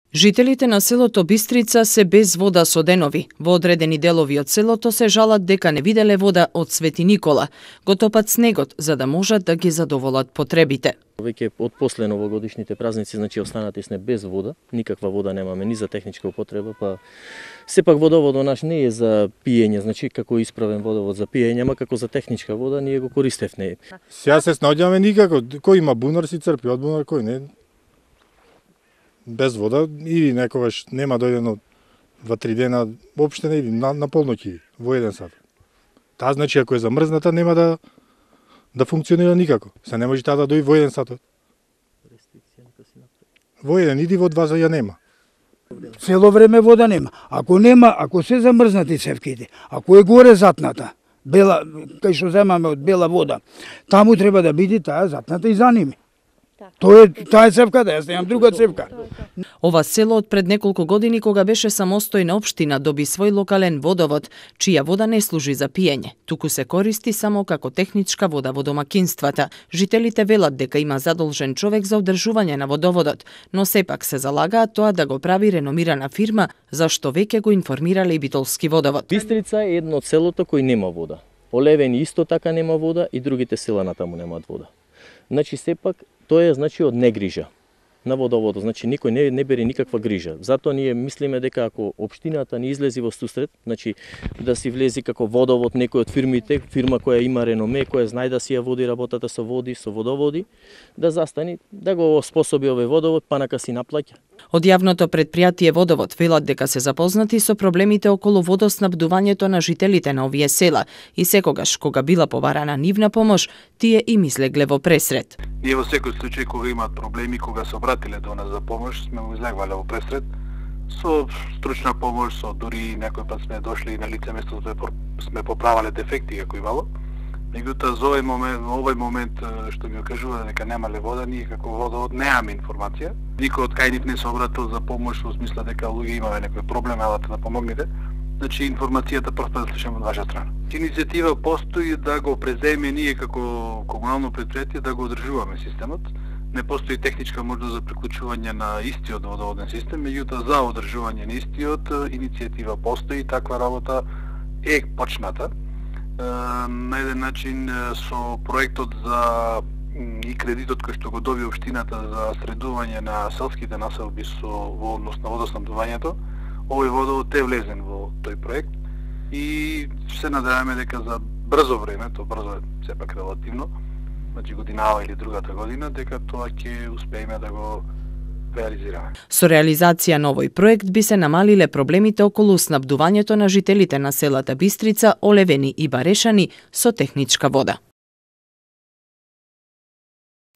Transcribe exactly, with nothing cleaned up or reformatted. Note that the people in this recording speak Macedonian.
Жителите на селото Бистрица се без вода со денови. Во одредени делови од селото се жалат дека не виделе вода од Свети Никола. Го топат снегот за да можат да ги задоволат потребите. Веќе од после новогодишните празници, значи останати сме без вода, никаква вода немаме ни за техничка употреба, па сепак водоводот наш не е за пиење, значи како исправен водовод за пиење, ама како за техничка вода ние го користевме. Сега се снаоѓаме никако, кој има бунар си црпи од бунар, кој не. Без вода или некогаш нема дојдено два-три дена, воопште не иди, на, на полноќи, во еден сат. Таа значи ако е замрзната нема да да функционира никако. Се не може таа да дојде во еден сат. Во еден иди, во два за ја нема. Цело време вода нема. Ако нема, ако се замрзнати цевките, ако е горе затната, бела, кај што земаме од бела вода, таму треба да биде таа затната и за ними. Тоа е таа е цевката, јас немам друга цевка. Ова село од пред неколку години кога беше самостојна општина доби свој локален водовод, чија вода не служи за пиење, туку се користи само како техничка вода во домакинствата. Жителите велат дека има задолжен човек за одржување на водоводот, но сепак се залагаат тоа да го прави реномирана фирма, за што веќе го информирале и Битолски водовод. Бистрица е едно од селото кој нема вода. Олевени исто така нема вода и другите села натаму немаат вода. Значи сепак тоа е значи од негрижа на водоводот, значи никој не, не бери никаква грижа. Затоа ние мислиме дека ако општината не излези во сусрет, значи да си влези како водовод некој од фирмите, фирма која има реноме, која знае да си ја води работата со води, со водоводи, да застани, да го способи овој водовод, па нака си наплаќа. Од јавното предпријатие Водовод велат дека се запознати со проблемите околу водоснабдувањето на жителите на овие села и секогаш кога била побарана нивна помош, тие им излегле во пресрет. Ние во секој случај кога имаат проблеми, кога се обратиле до нас за помош, сме го излегвале во пресрет со стручна помош, со дури некој пат сме дошли на лице место сме сме поправале дефекти како имало. Меѓутоа за овој момент, овој момент што ми кажува дека немале вода, ние како водовод немаме информација. Никој од кај нив не се обратил за помош во смисла дека луѓе имаме некој проблем, елате да помогнете. Значи информацијата прв пат да слушаме од ваша страна. Иницијатива постои да го преземе ние како комунално предпријатие да го одржуваме системот. Не постои техничка можност за приклучување на истиот водоводен систем, меѓутоа за одржување на истиот иницијатива постои, таква работа е почната. На еден начин со проектот за и кредитот кој што го доби општината за средување на селските населби со во однос на водоснабдувањето, овој водовод е влезен во тој проект и се надеваме дека за брзо време, тоа брзо е сепак релативно, значи годинава или другата година, дека тоа ќе успееме да го реализираме. Со реализација на овој проект би се намалиле проблемите околу снабдувањето на жителите на селата Бистрица, Олевени и Барешани со техничка вода.